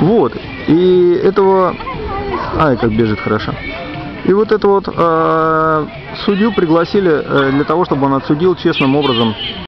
Вот. И этого... Ай, как бежит хорошо. И вот эту вот судью пригласили для того, чтобы он отсудил честным образом